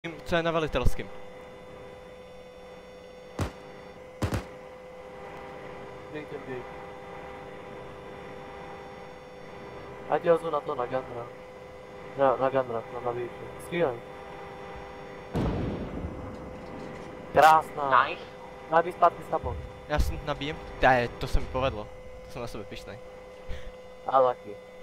Co je na velitelským. Běžte, běž. Ať hozu na to na Gandra. Na Gandra, na navíc. Střílej. Krásná. Nice. Nabij zpátky Já si nabíjem. To se mi povedlo. To jsem na sebe pyšnej. A taky.